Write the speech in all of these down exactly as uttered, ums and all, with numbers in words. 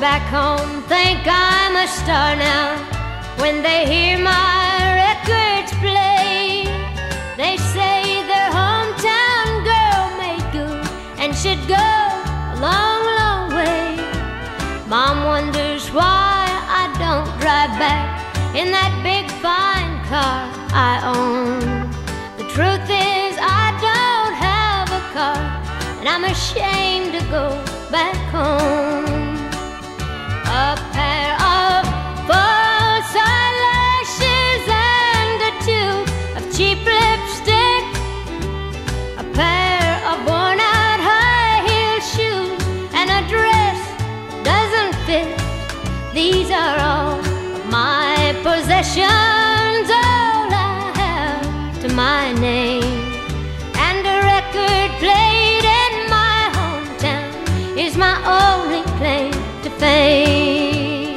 back home think I'm a star now. When they hear my records play, they say their hometown girl made good and should go a long, long way. Mom wonders why I don't drive back in that big fine car I own. The truth is I don't have a car, and I'm ashamed to go back home. A pair of false eyelashes and a tube of cheap lipstick, a pair of worn-out high-heel shoes, and a dress that doesn't fit. These are all of my possessions, all I have to my name. And a record played in my hometown is my only claim to fame.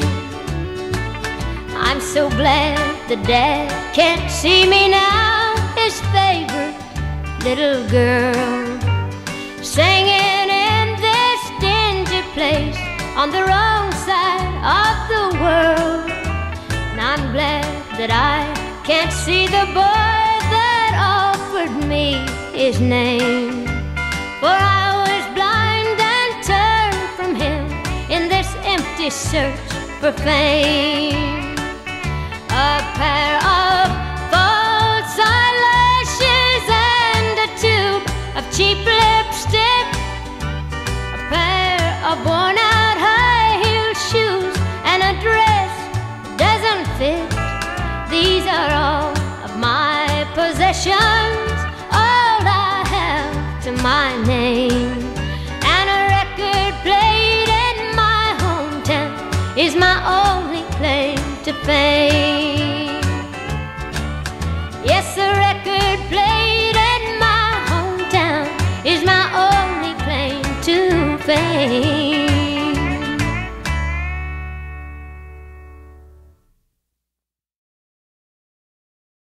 I'm so glad that Dad can't see me now, his favorite little girl, singing in this dingy place on the wrong side of the world. And I'm glad that I can't see the boy that offered me his name, for I was blind and turned from him in this empty search for fame. A pair of false eyelashes and a tube of cheap lipstick, a pair of worn-out high-heel shoes, and a dress that doesn't fit. These are all of my possessions, all I have to my name. And a record played in my hometown is my only claim to fame. Yes, a record played in my hometown is my only claim to fame.